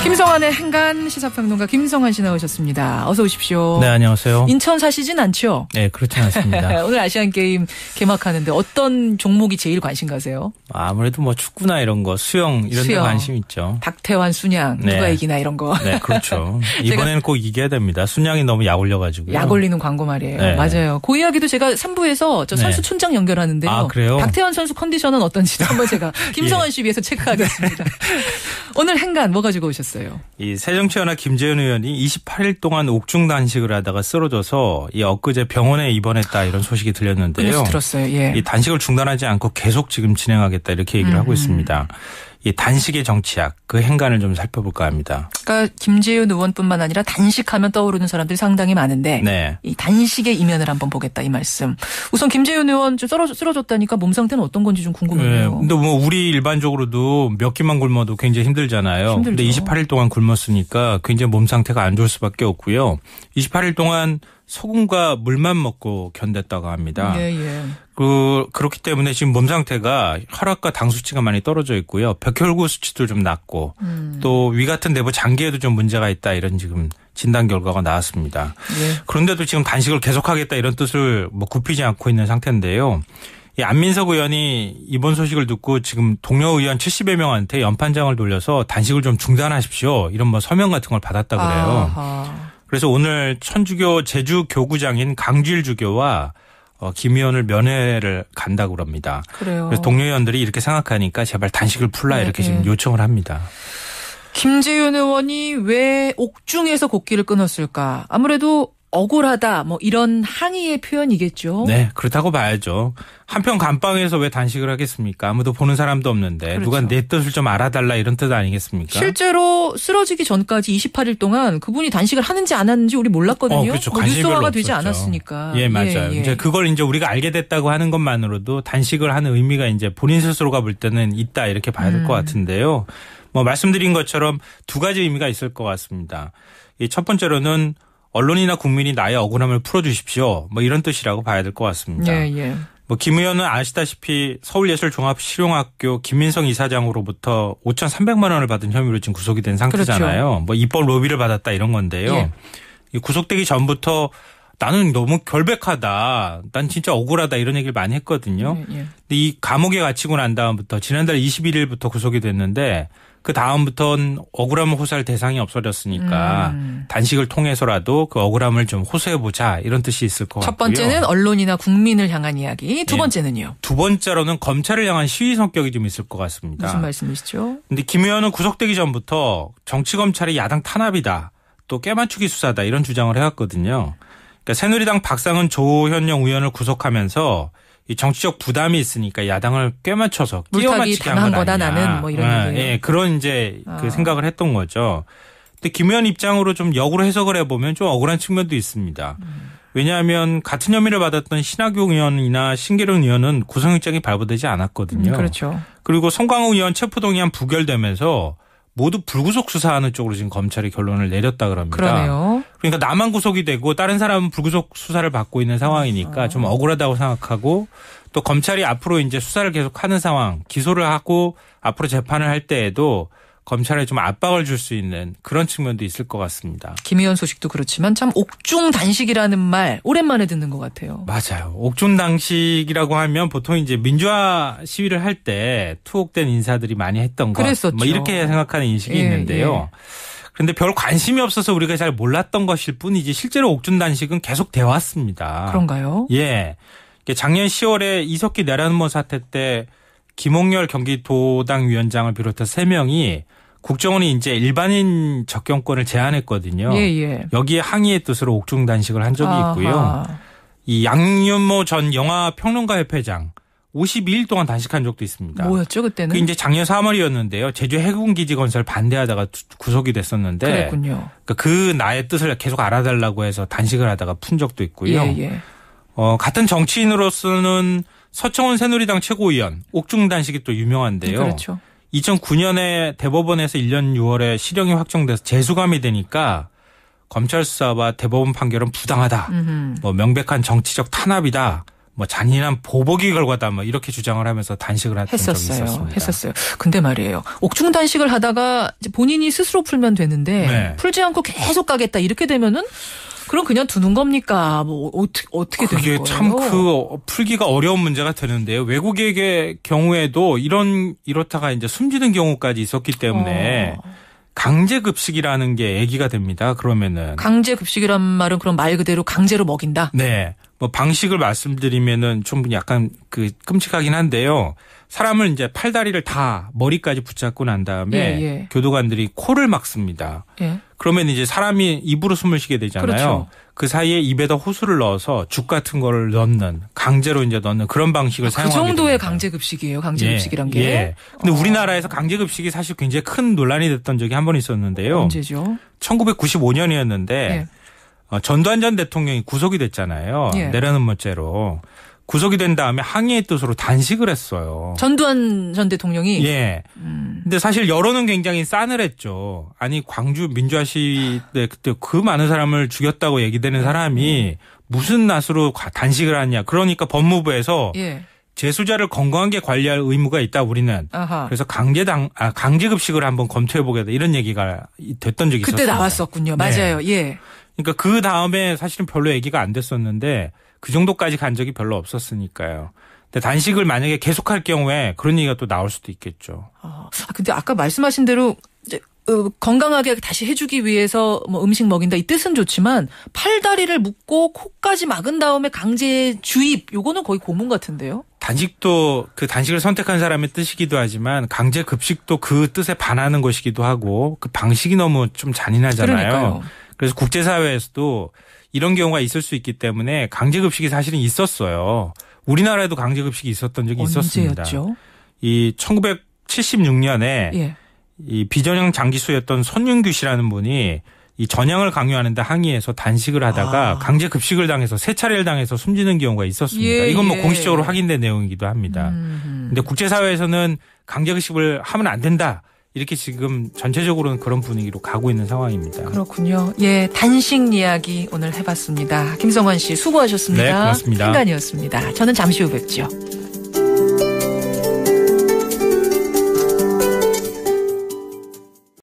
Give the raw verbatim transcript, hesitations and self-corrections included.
김성환의 행간 시사평론가 김성환 씨 나오셨습니다. 어서 오십시오. 네, 안녕하세요. 인천 사시진 않죠? 네, 그렇진 않습니다. 오늘 아시안게임 개막하는데 어떤 종목이 제일 관심 가세요? 아무래도 뭐 축구나 이런 거, 수영 이런 수영, 데 관심 있죠. 박태환, 순양 네. 누가 이기나 이런 거. 네, 그렇죠. 이번에는 꼭 이겨야 됩니다. 순양이 너무 약 올려가지고요. 약 올리는 광고 말이에요. 네. 맞아요. 그 이야기도 제가 삼 부에서 저 선수 네. 촌장 연결하는데요. 아, 그래요? 박태환 선수 컨디션은 어떤지 한번 제가 김성환 씨 위해서 체크하겠습니다. 오늘 행간 뭐 가지고 오셨어요? 이 새정치연합 김재현 의원이 이십팔 일 동안 옥중 단식을 하다가 쓰러져서 이 엊그제 병원에 입원했다 이런 소식이 들렸는데요. 뉴스 들었어요. 예. 이 단식을 중단하지 않고 계속 지금 진행하겠다 이렇게 얘기를 음. 하고 있습니다. 이 단식의 정치학 그 행간을 좀 살펴볼까 합니다. 그러니까 김재현 의원뿐만 아니라 단식하면 떠오르는 사람들이 상당히 많은데 네. 이 단식의 이면을 한번 보겠다 이 말씀. 우선 김재현 의원 좀 쓰러져, 쓰러졌다니까 몸 상태는 어떤 건지 좀 궁금해요. 네. 근데 뭐 우리 일반적으로도 몇 끼만 굶어도 굉장히 힘들잖아요. 힘들죠. 근데 이십팔 일 동안 굶었으니까 굉장히 몸 상태가 안 좋을 수밖에 없고요. 이십팔 일 동안 소금과 물만 먹고 견뎠다고 합니다. 예, 예. 그, 그렇기 때문에 지금 몸 상태가 혈압과 당 수치가 많이 떨어져 있고요. 벽혈구 수치도 좀 낮고 음. 또 위 같은 내부 장기에도 좀 문제가 있다 이런 지금 진단 결과가 나왔습니다. 예. 그런데도 지금 단식을 계속하겠다 이런 뜻을 뭐 굽히지 않고 있는 상태인데요. 이 안민석 의원이 이번 소식을 듣고 지금 동료 의원 칠십여 명한테 연판장을 돌려서 단식을 좀 중단하십시오. 이런 뭐 서명 같은 걸 받았다고 그래요. 아하. 그래서 오늘 천주교 제주 교구장인 강주일 주교와 어, 김 의원을 면회를 간다고 그럽니다. 그래요. 그래서 동료 의원들이 이렇게 생각하니까 제발 단식을 풀라 네, 이렇게 네. 지금 요청을 합니다. 김재현 의원이 왜 옥중에서 곡기를 끊었을까? 아무래도 억울하다 뭐 이런 항의의 표현이겠죠. 네, 그렇다고 봐야죠. 한편 감방에서 왜 단식을 하겠습니까? 아무도 보는 사람도 없는데 그렇죠. 누가 내 뜻을 좀 알아달라 이런 뜻 아니겠습니까? 실제로 쓰러지기 전까지 이십팔 일 동안 그분이 단식을 하는지 안 하는지 우리 몰랐거든요. 어, 그렇죠. 뭐 뉴스화가 되지 않았으니까. 예, 맞아요. 예, 예. 이제 그걸 이제 우리가 알게 됐다고 하는 것만으로도 단식을 하는 의미가 이제 본인 스스로가 볼 때는 있다 이렇게 봐야 될 것 음. 같은데요. 뭐 말씀드린 것처럼 두 가지 의미가 있을 것 같습니다. 이 첫 번째로는 언론이나 국민이 나의 억울함을 풀어주십시오. 뭐 이런 뜻이라고 봐야 될 것 같습니다. 예, 예. 뭐 김 의원은 아시다시피 서울예술종합실용학교 김민성 이사장으로부터 오천삼백만 원을 받은 혐의로 지금 구속이 된 상태잖아요. 그렇죠. 뭐 입법 로비를 받았다 이런 건데요. 예. 이 구속되기 전부터 나는 너무 결백하다. 난 진짜 억울하다 이런 얘기를 많이 했거든요. 예, 예. 근데 이 감옥에 갇히고 난 다음부터 지난달 이십일 일부터 구속이 됐는데 그 다음부터는 억울함을 호소할 대상이 없어졌으니까 음. 단식을 통해서라도 그 억울함을 좀 호소해보자 이런 뜻이 있을 것 첫 같고요. 첫 번째는 언론이나 국민을 향한 이야기. 두 번째는요? 네. 두 번째로는 검찰을 향한 시위 성격이 좀 있을 것 같습니다. 무슨 말씀이시죠? 근데 김 의원은 구속되기 전부터 정치검찰이 야당 탄압이다. 또 깨맞추기 수사다 이런 주장을 해왔거든요. 그러니까 새누리당 박상은 조현영 의원을 구속하면서 이 정치적 부담이 있으니까 야당을 꿰맞춰서 끼워 맞추게 한 것 아니냐. 나는 뭐 이런 네, 얘기예요. 예, 그런 이제 아. 그 생각을 했던 거죠. 근데 김 의원 입장으로 좀 역으로 해석을 해보면 좀 억울한 측면도 있습니다. 음. 왜냐하면 같은 혐의를 받았던 신학용 의원이나 신계룡 의원은 구속영장이 발부되지 않았거든요. 음, 그렇죠. 그리고 송광호 의원 체포동의안 부결되면서 모두 불구속 수사하는 쪽으로 지금 검찰이 결론을 내렸다 그럽니다. 그러네요. 그러니까 나만 구속이 되고 다른 사람은 불구속 수사를 받고 있는 상황이니까 아. 좀 억울하다고 생각하고 또 검찰이 앞으로 이제 수사를 계속하는 상황, 기소를 하고 앞으로 재판을 할 때에도 검찰에 좀 압박을 줄 수 있는 그런 측면도 있을 것 같습니다. 김 의원 소식도 그렇지만 참 옥중 단식이라는 말 오랜만에 듣는 것 같아요. 맞아요. 옥중 단식이라고 하면 보통 이제 민주화 시위를 할 때 투옥된 인사들이 많이 했던 것. 그랬었죠. 뭐 이렇게 생각하는 인식이 예, 있는데요. 예. 그런데 별 관심이 없어서 우리가 잘 몰랐던 것일 뿐이지 실제로 옥중 단식은 계속 되어 왔습니다. 그런가요? 예. 작년 시월에 이석기 내란음모 사태 때 김홍열 경기도당 위원장을 비롯해서 세 명이 국정원이 이제 일반인 접견권을 제한했거든요. 예, 예. 여기에 항의의 뜻으로 옥중 단식을 한 적이 아하. 있고요. 이 양윤모 전 영화평론가협회장 오십이 일 동안 단식한 적도 있습니다. 뭐였죠 그때는? 그 이제 작년 삼월이었는데요. 제주 해군기지 건설 반대하다가 구속이 됐었는데. 그랬군요. 그러니까 그 나의 뜻을 계속 알아달라고 해서 단식을 하다가 푼 적도 있고요. 예, 예. 어, 같은 정치인으로서는 서청원 새누리당 최고위원 옥중 단식이 또 유명한데요. 그렇죠. 이천구 년에 대법원에서 일 년 유월에 실형이 확정돼서 재수감이 되니까 검찰 수사와 대법원 판결은 부당하다. 음흠. 뭐 명백한 정치적 탄압이다. 뭐 잔인한 보복이 결과다 뭐 이렇게 주장을 하면서 단식을 했던 했었어요. 적이 있었습니다. 했었어요. 근데 말이에요. 옥중 단식을 하다가 이제 본인이 스스로 풀면 되는데 네. 풀지 않고 계속 가겠다 이렇게 되면은 그럼 그냥 두는 겁니까? 뭐 어떻게 어떻게 되는 거예요? 그게 참 그 풀기가 어려운 문제가 되는데요. 외국의 경우에도 이런 이렇다가 이제 숨지는 경우까지 있었기 때문에 어. 강제급식이라는 게 얘기가 됩니다. 그러면은 강제급식이란 말은 그럼 말 그대로 강제로 먹인다? 네. 뭐 방식을 말씀드리면은 좀 약간 그 끔찍하긴 한데요. 사람을 이제 팔다리를 다 머리까지 붙잡고 난 다음에 예, 예. 교도관들이 코를 막습니다. 예. 그러면 이제 사람이 입으로 숨을 쉬게 되잖아요. 그렇죠. 그 사이에 입에다 호수를 넣어서 죽 같은 거를 넣는 강제로 이제 넣는 그런 방식을 아, 사용하게 됩니다. 그 정도의 강제급식이에요. 강제급식이란 게. 예. 근데 어. 우리나라에서 강제급식이 사실 굉장히 큰 논란이 됐던 적이 한 번 있었는데요. 언제죠? 천구백구십오 년이었는데 예. 어, 전두환 전 대통령이 구속이 됐잖아요. 예. 내려는 모죄로. 구속이 된 다음에 항의의 뜻으로 단식을 했어요. 전두환 전 대통령이? 예. 음. 근데 사실 여론은 굉장히 싸늘했죠. 아니 광주 민주화 시위 때 그때 그 많은 사람을 죽였다고 얘기되는 사람이 무슨 낯으로 단식을 하냐. 그러니까 법무부에서 예. 재수자를 건강하게 관리할 의무가 있다 우리는. 아하. 그래서 강제당 아 강제급식을 한번 검토해 보겠다 이런 얘기가 됐던 적이 그때 있었어요. 나왔었군요. 맞아요. 네. 예. 그러니까 그 다음에 사실은 별로 얘기가 안 됐었는데 그 정도까지 간 적이 별로 없었으니까요. 근데 단식을 만약에 계속할 경우에 그런 얘기가 또 나올 수도 있겠죠. 아, 근데 아까 말씀하신 대로 이제 어, 건강하게 다시 해주기 위해서 뭐 음식 먹인다 이 뜻은 좋지만 팔다리를 묶고 코까지 막은 다음에 강제 주입 요거는 거의 고문 같은데요. 단식도 그 단식을 선택한 사람의 뜻이기도 하지만 강제 급식도 그 뜻에 반하는 것이기도 하고 그 방식이 너무 좀 잔인하잖아요. 그러니까요. 그래서 국제사회에서도 이런 경우가 있을 수 있기 때문에 강제급식이 사실은 있었어요. 우리나라에도 강제급식이 있었던 적이 있었습니다. 언제였죠? 이 천구백칠십육 년에 예. 이 비전형 장기수였던 손윤규 씨라는 분이 이 전향을 강요하는데 항의해서 단식을 하다가 아. 강제급식을 당해서 세 차례를 당해서 숨지는 경우가 있었습니다. 예, 이건 뭐 예. 공식적으로 확인된 내용이기도 합니다. 음흠. 근데 국제사회에서는 강제급식을 하면 안 된다. 이렇게 지금 전체적으로는 그런 분위기로 가고 있는 상황입니다. 그렇군요. 예, 단식 이야기 오늘 해봤습니다. 김성환 씨 수고하셨습니다. 네, 고맙습니다. 행간이었습니다. 저는 잠시 후 뵙죠.